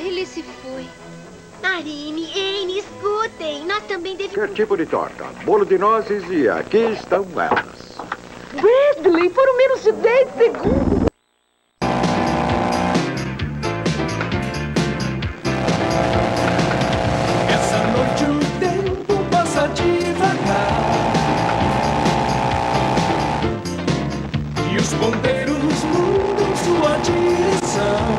ele se foi. Marine, Anne, escutem. Nós também devemos... Que tipo de torta? Bolo de nozes e aqui estão elas. Bradley, foram menos de 10 segundos. Essa noite o tempo passa devagar e os ponteiros mudam sua direção.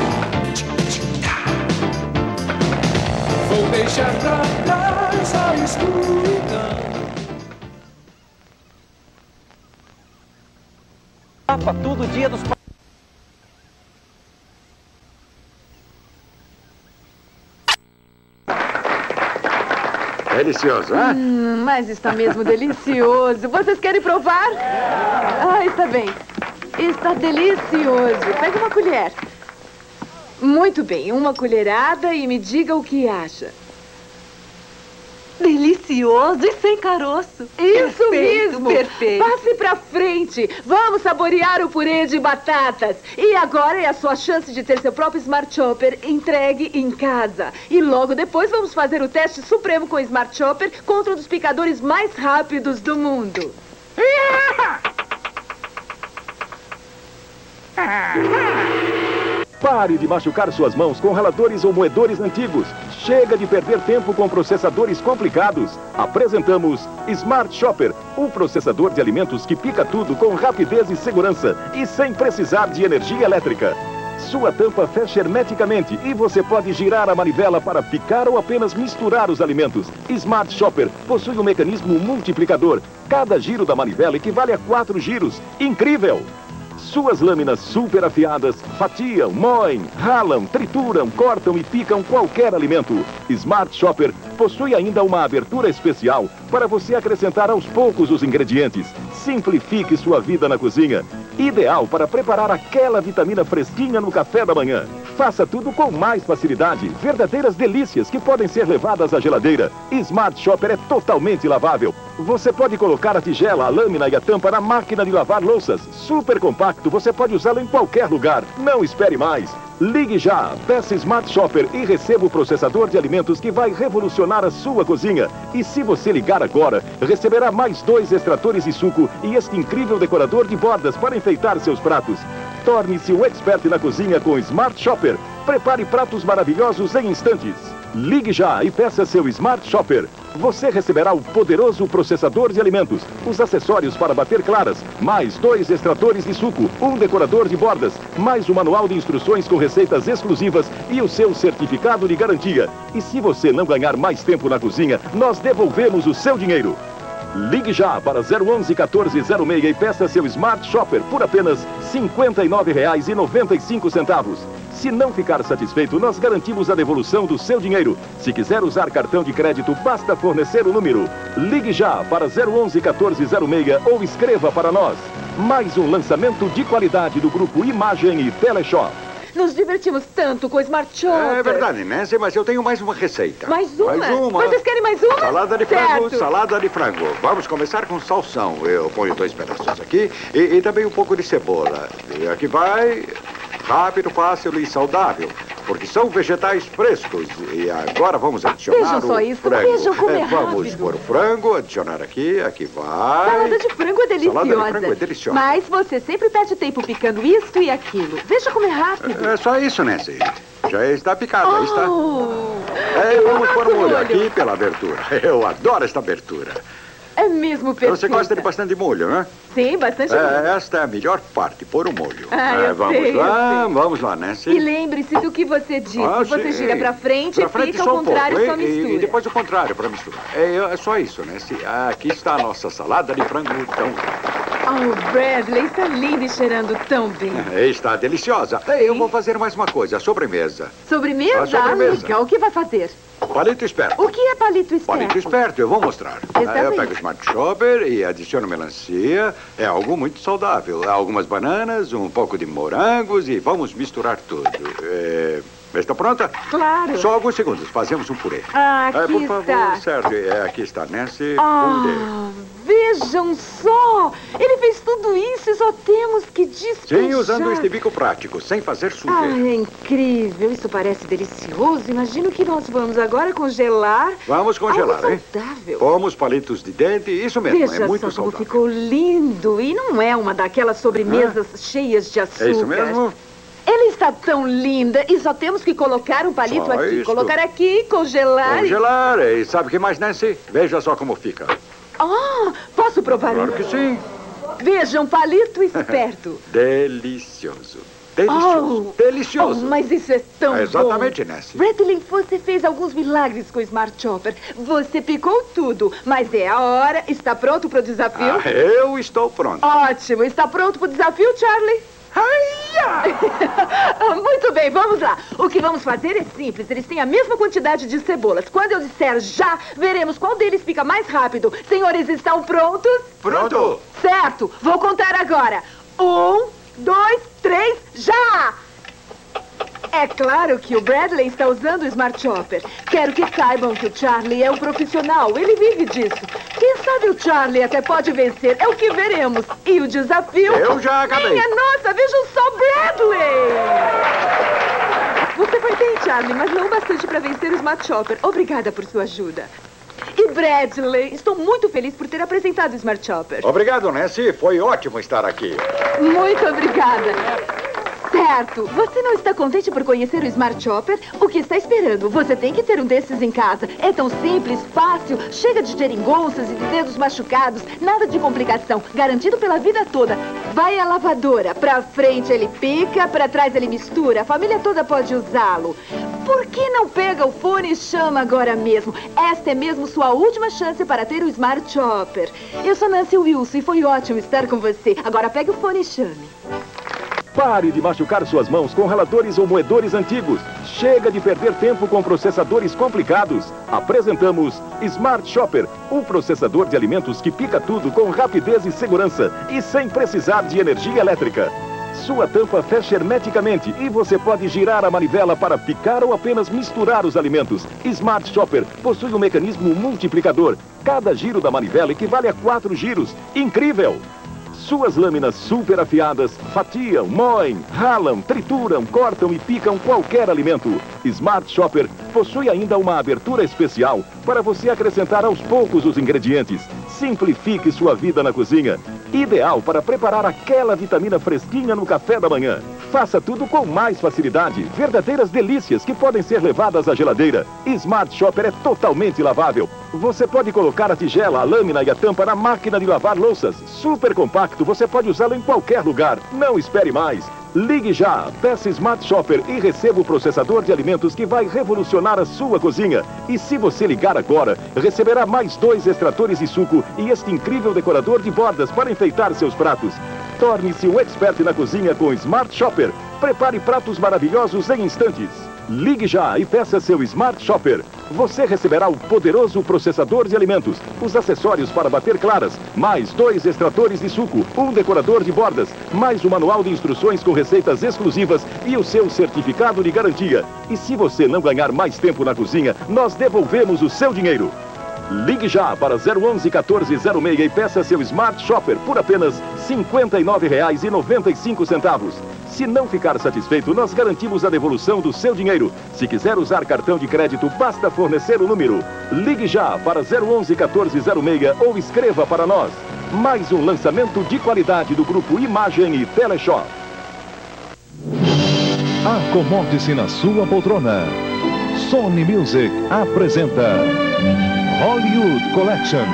Vou deixar pra trás a escuridão. Todo dia dos... Delicioso, hein? Mas está mesmo delicioso. Vocês querem provar? Ah, está bem. Está delicioso. Pega uma colher. Muito bem, uma colherada e me diga o que acha. Delicioso e sem caroço. Isso mesmo. Perfeito. Passe pra frente. Vamos saborear o purê de batatas. E agora é a sua chance de ter seu próprio Smart Chopper entregue em casa. E logo depois vamos fazer o teste supremo com o Smart Chopper contra um dos picadores mais rápidos do mundo. Pare de machucar suas mãos com raladores ou moedores antigos. Chega de perder tempo com processadores complicados. Apresentamos Smart Chopper, um processador de alimentos que pica tudo com rapidez e segurança e sem precisar de energia elétrica. Sua tampa fecha hermeticamente e você pode girar a manivela para picar ou apenas misturar os alimentos. Smart Chopper possui um mecanismo multiplicador. Cada giro da manivela equivale a 4 giros. Incrível! Suas lâminas super afiadas fatiam, moem, ralam, trituram, cortam e picam qualquer alimento. Smart Chopper possui ainda uma abertura especial para você acrescentar aos poucos os ingredientes. Simplifique sua vida na cozinha. Ideal para preparar aquela vitamina fresquinha no café da manhã. Faça tudo com mais facilidade. Verdadeiras delícias que podem ser levadas à geladeira. Smart Chopper é totalmente lavável. Você pode colocar a tigela, a lâmina e a tampa na máquina de lavar louças. Super compacto, você pode usá-lo em qualquer lugar. Não espere mais. Ligue já, peça Smart Chopper e receba o processador de alimentos que vai revolucionar a sua cozinha. E se você ligar agora, receberá mais 2 extratores de suco e este incrível decorador de bordas para enfeitar seus pratos. Torne-se um expert na cozinha com Smart Chopper. Prepare pratos maravilhosos em instantes. Ligue já e peça seu Smart Chopper. Você receberá o poderoso processador de alimentos, os acessórios para bater claras, mais 2 extratores de suco, um decorador de bordas, mais um manual de instruções com receitas exclusivas e o seu certificado de garantia. E se você não ganhar mais tempo na cozinha, nós devolvemos o seu dinheiro. Ligue já para 011 1406 e peça seu Smart Chopper por apenas R$ 59,95. Se não ficar satisfeito, nós garantimos a devolução do seu dinheiro. Se quiser usar cartão de crédito, basta fornecer o número. Ligue já para 011 1406 ou escreva para nós. Mais um lançamento de qualidade do grupo Imagem e Teleshop. Nos divertimos tanto com o Smart Chopper. É verdade, Nancy, mas eu tenho mais uma receita. Mais uma? Mais uma. Vocês querem mais uma? Salada de frango, salada de frango. Vamos começar com salsão. Eu ponho 2 pedaços aqui e também um pouco de cebola. E aqui vai... Rápido, fácil e saudável, porque são vegetais frescos. E agora vamos adicionar Vejam só isso, frango. vejam como é Vamos rápido. pôr o frango, adicionar aqui vai. Salada de frango é deliciosa. Salada de frango é deliciosa. Mas você sempre perde tempo picando isso e aquilo. Veja como é rápido. É só isso, Nancy. Já está picado, aí está. Que Vamos pôr o molho molho. aqui pela abertura. Eu adoro esta abertura. É mesmo perfeito. Você gosta de bastante molho, né? Sim, bastante molho. Esta é a melhor parte, pôr o molho. Eu sei, Vamos lá, Nancy. E lembre-se do que você disse. Você gira pra frente e pica ao contrário e só mistura. E depois o contrário para misturar. É só isso, Nancy. Aqui está a nossa salada de frango tão... Oh, Bradley, está linda e cheirando tão bem. Está deliciosa. Eu vou fazer mais uma coisa, a sobremesa. Sobremesa? A sobremesa. Legal. O que vai fazer? Palito esperto. O que é palito esperto? Palito esperto, eu vou mostrar. Está Eu bem. pego o Smart Chopper e adiciono melancia. É algo muito saudável. Algumas bananas, um pouco de morangos e vamos misturar tudo. Está pronta? Claro. Só alguns segundos. Fazemos um purê. Aqui por favor, está. Sérgio. Aqui está, Nancy. Vejam só! Ele fez tudo isso e só temos que despejar. Sim, usando este bico prático, sem fazer sujeira. É incrível. Isso parece delicioso. Imagino que nós vamos agora congelar. Vamos congelar, algo hein? saudável. Pomos palitos de dente, isso mesmo, Veja é muito só como saudável. ficou lindo. E não é uma daquelas sobremesas cheias de açúcar. É isso mesmo? Ela está tão linda e só temos que colocar um palito Só aqui. isto. Colocar aqui, congelar. Congelar. E sabe o que mais, Nancy? Veja só como fica. Posso provar? Claro que sim. Veja, um palito esperto. Delicioso. Delicioso. Delicioso. Mas isso é tão exatamente, bom. Nancy. Bradley, você fez alguns milagres com o Smart Chopper. Você picou tudo, mas é a hora. Está pronto para o desafio? Eu estou pronto. Ótimo. Está pronto para o desafio, Charlie? Muito bem, vamos lá. O que vamos fazer é simples. Eles têm a mesma quantidade de cebolas. Quando eu disser já, veremos qual deles fica mais rápido. Senhores, estão prontos? Pronto. Certo. Vou contar agora. 1, 2, 3, já! É claro que o Bradley está usando o Smart Chopper. Quero que saibam que o Charlie é um profissional. Ele vive disso. Quem sabe o Charlie até pode vencer. É o que veremos. E o desafio... Eu já acabei. Minha nossa, vejam só Bradley! Você foi bem, Charlie, mas não bastante para vencer o Smart Chopper. Obrigada por sua ajuda. E Bradley, estou muito feliz por ter apresentado o Smart Chopper. Obrigado, Nancy. Foi ótimo estar aqui. Muito obrigada. Certo. Você não está contente por conhecer o Smart Chopper? O que está esperando? Você tem que ter um desses em casa. É tão simples, fácil, chega de geringonças e de dedos machucados. Nada de complicação. Garantido pela vida toda. Vai à lavadora. Pra frente ele pica, pra trás ele mistura. A família toda pode usá-lo. Por que não pega o fone e chama agora mesmo? Esta é mesmo sua última chance para ter o Smart Chopper. Eu sou Nancy Wilson e foi ótimo estar com você. Agora pegue o fone e chame. Pare de machucar suas mãos com raladores ou moedores antigos. Chega de perder tempo com processadores complicados. Apresentamos Smart Chopper, o processador de alimentos que pica tudo com rapidez e segurança e sem precisar de energia elétrica. Sua tampa fecha hermeticamente e você pode girar a manivela para picar ou apenas misturar os alimentos. Smart Chopper possui um mecanismo multiplicador. Cada giro da manivela equivale a 4 giros. Incrível! Suas lâminas super afiadas fatiam, moem, ralam, trituram, cortam e picam qualquer alimento. Smart Chopper possui ainda uma abertura especial para você acrescentar aos poucos os ingredientes. Simplifique sua vida na cozinha. Ideal para preparar aquela vitamina fresquinha no café da manhã. Faça tudo com mais facilidade. Verdadeiras delícias que podem ser levadas à geladeira. Smart Chopper é totalmente lavável. Você pode colocar a tigela, a lâmina e a tampa na máquina de lavar louças. Super compacto, você pode usá-lo em qualquer lugar. Não espere mais. Ligue já, peça Smart Chopper e receba o processador de alimentos que vai revolucionar a sua cozinha. E se você ligar agora, receberá mais 2 extratores de suco e este incrível decorador de bordas para enfeitar seus pratos. Torne-se um expert na cozinha com Smart Chopper. Prepare pratos maravilhosos em instantes. Ligue já e peça seu Smart Chopper. Você receberá o poderoso processador de alimentos, os acessórios para bater claras, mais 2 extratores de suco, um decorador de bordas, mais um manual de instruções com receitas exclusivas e o seu certificado de garantia. E se você não ganhar mais tempo na cozinha, nós devolvemos o seu dinheiro. Ligue já para 011 1406 e peça seu Smart Chopper por apenas R$ 59,95. Se não ficar satisfeito, nós garantimos a devolução do seu dinheiro. Se quiser usar cartão de crédito, basta fornecer o número. Ligue já para 011 1406 ou escreva para nós. Mais um lançamento de qualidade do grupo Imagem e Teleshop. Acomode-se na sua poltrona. Sony Music apresenta Hollywood Collection.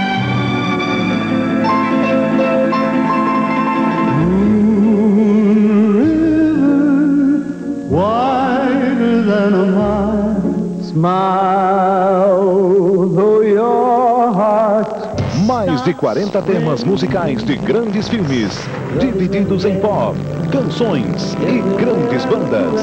Wider than a mile, smile, though your heart. Mais de 40 temas musicais de grandes filmes, divididos em pop, canções e grandes bandas.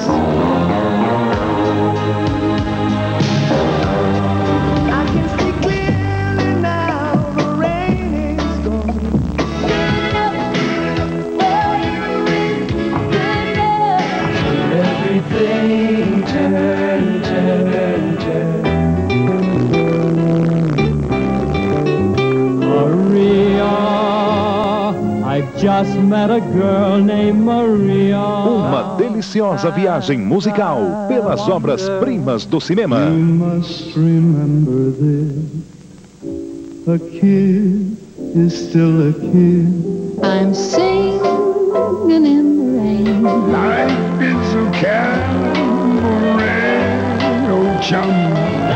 Everything I've just met a girl named Maria. Uma deliciosa viagem musical pelas obras-primas do cinema. You must remember this. A kid is still a kid. I'm singing in the rain. Life is a cabaret, oh chum.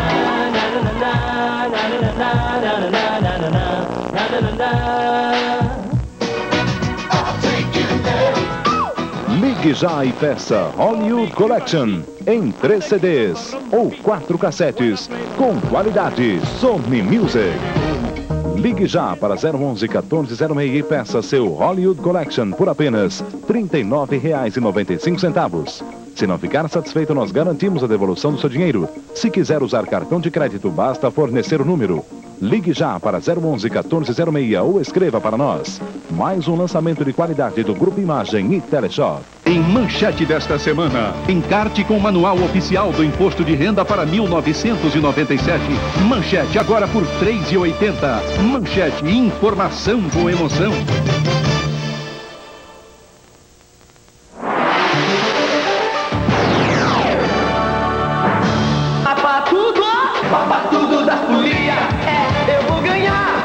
Ligue já e peça Hollywood Collection em 3 CDs ou 4 cassetes com qualidade Sony Music. Ligue já para 011-1406 e peça seu Hollywood Collection por apenas R$ 39,95. Se não ficar satisfeito, nós garantimos a devolução do seu dinheiro. Se quiser usar cartão de crédito, basta fornecer o número. Ligue já para 011-1406 ou escreva para nós. Mais um lançamento de qualidade do Grupo Imagem e Teleshop. Em manchete desta semana, encarte com o manual oficial do Imposto de Renda para 1997. Manchete agora por R$ 3,80. Manchete, informação com emoção. Papa tudo da folia, eu vou ganhar.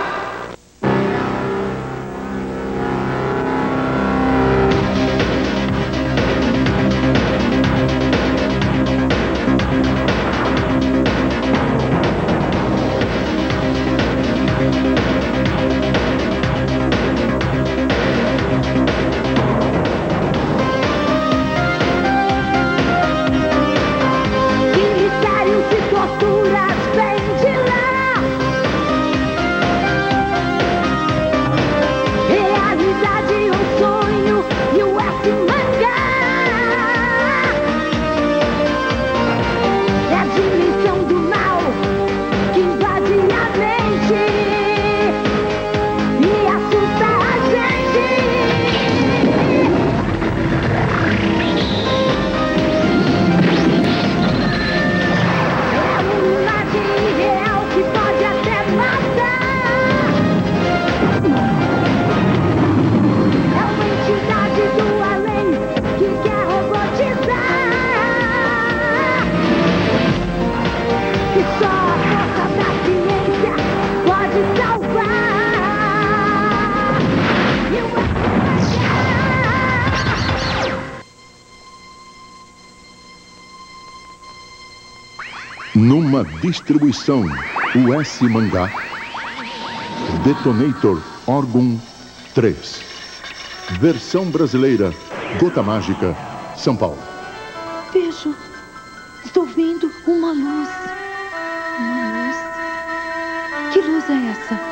Numa distribuição US Mangá, Detonator Orgun 3. Versão brasileira, Gota Mágica, São Paulo. Vejo, estou vendo uma luz. Uma luz. Que luz é essa?